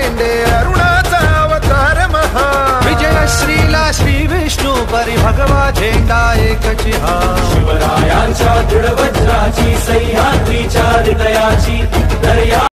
शेंडे अरुणाचा अवतार महा विजयश्रीला श्री विष्णू परी भगवा झेंडा एकची हा शिवरायांच्या दृढ वज्राची सह्याद्रीच्या हृदयाची दर्या